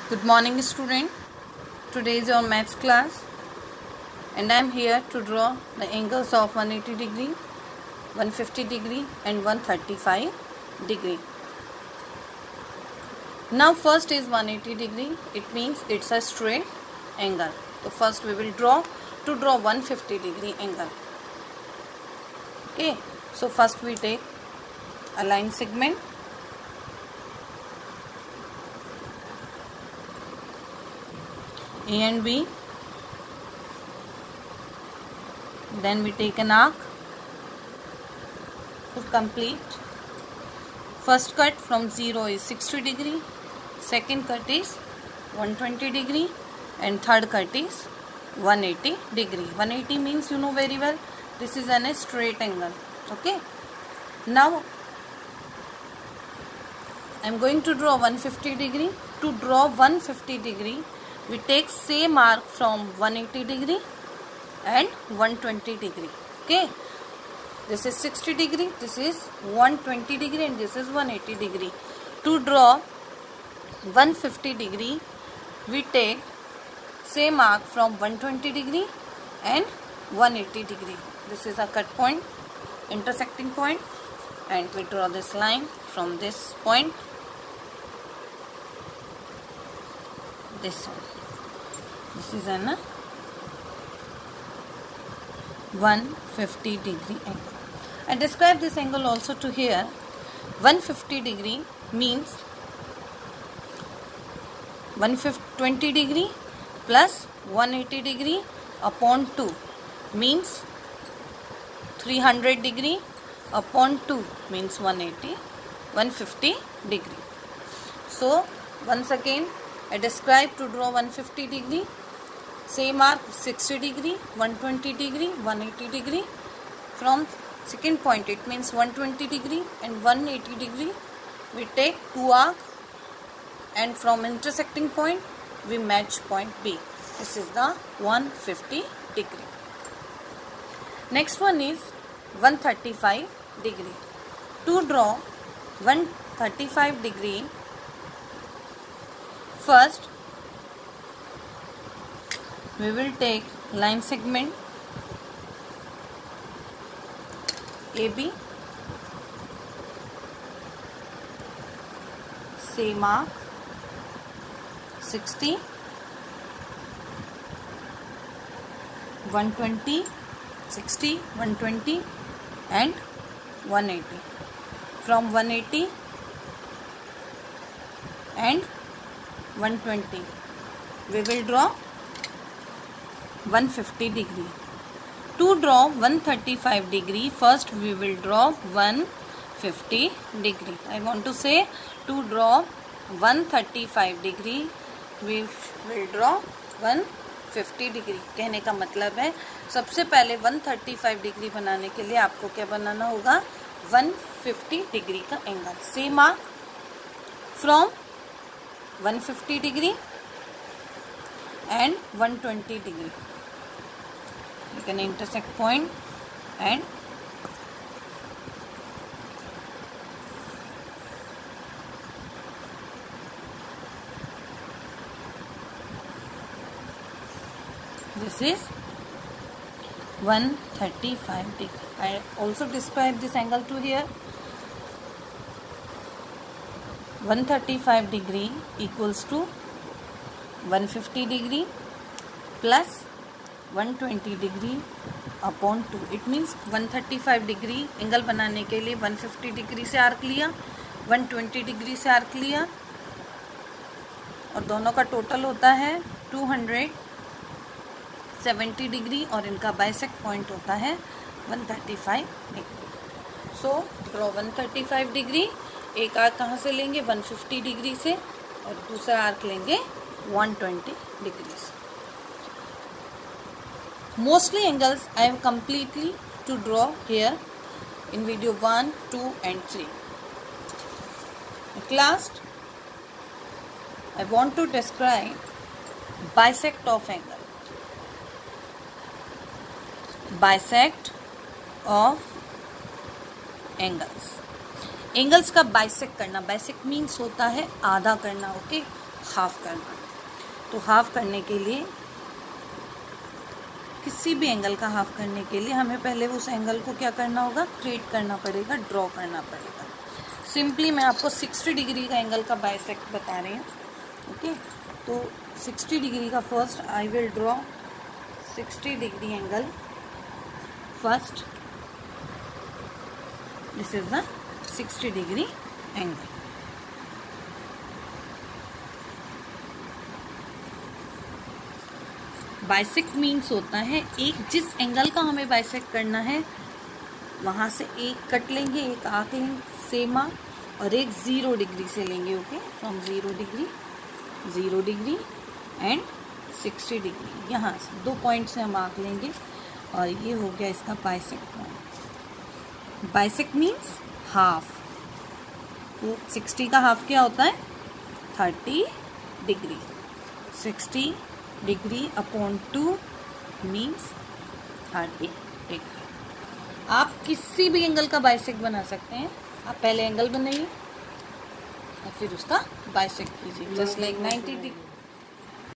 Good morning, student. Today is your maths class and I am here to draw the angles of 180 degree, 150 degree and 135 degree. Now first is 180 degree. It means it's a straight angle. So first we will draw 150 degree angle. Okay. So first we take a line segment. A and B, then we take an arc to complete. First cut from 0 is 60 degree, second cut is 120 degree and third cut is 180 degree. 180 means you know very well, this is a straight angle. Okay. Now I am going to draw 150 degree. To draw 150 degree, we take same arc from 180 degree and 120 degree. Okay, this is 60 degree, this is 120 degree and this is 180 degree. To draw 150 degree, we take same arc from 120 degree and 180 degree. This is a cut point, intersecting point, and we draw this line from this point, this one. This is an 150 degree angle. I describe this angle also to here. 150 degree means 120 degree plus 180 degree upon 2 means 300 degree upon 2 means 150 degree. So once again I describe to draw 150 degree, same arc 60 degree, 120 degree, 180 degree. From second point it means 120 degree and 180 degree. We take two arc and from intersecting point we match point B. This is the 150 degree. Next one is 135 degree. To draw 135 degree, first we will take line segment AB, same arc 60, 120, 60, 120 and 180. From 180 and 120 we will draw 150 degree. To draw 135 degree, first we will draw 150 degree. I want to say to draw 135 degree we will draw 150 degree. कहने का मतलब है सबसे पहले 135 degree बनाने के लिए आपको क्या बनाना होगा, 150 डिग्री का angle. Same arc from 150 degree and 120 degree. You can intersect point and this is 135 degree. I also describe this angle to here. 135 degree equals to 150 degree plus 120 degree upon 2. It means 135 degree angle बनाने के लिए 150 degree से arc लिया, 120 degree से arc लिया और दोनों का टोटल होता है 270 डिग्री और इनका बाइसेक्ट पॉइंट होता है 135 डिग्री. So draw 135 degree. एक आर्क कहाँ से लेंगे, 150 डिग्री से और दूसरा आर्क लेंगे 120 डिग्री से. Mostly angles I have completely to draw here in video 1, 2 and 3. At last I want to describe bisect of angle. Bisect of angles. Angles का बाइसेक्ट करना, बाइसेक्ट मीन्स होता है आधा करना. ओके, हाफ करना। तो हाफ करने के लिए, किसी भी एंगल का हाफ करने के लिए हमें पहले उस एंगल को क्या करना होगा, क्रिएट करना पड़ेगा, ड्रॉ करना पड़ेगा। सिंपली मैं आपको 60 डिग्री का एंगल का बाइसेक्ट बता रही हूँ। ओके, तो 60 डिग्री का first I will draw 60 degree angle first. This is the 60 degree angle. Bisect means होता है एक जिस एंगल का हमें बाइसेक्ट करना है वहाँ से एक कट लेंगे, एक आर्क लेंगे सेम आर्क, और एक 0 डिग्री से लेंगे। Okay, from 0 degree and 60 degree, यहाँ से 2 पॉइंट से हम आर्क लेंगे और ये हो गया इसका bisect point. Bisect means half. तो 60 का हाफ क्या होता है, 30 degree. 60 degree upon 2 means 30 degree. आप किसी भी एंगल का बाइसेक्ट बना सकते हैं। आप पहले एंगल बनाइए और फिर उसका बाइसेक्ट कीजिए, जस्ट लाइक 90 डिग्री।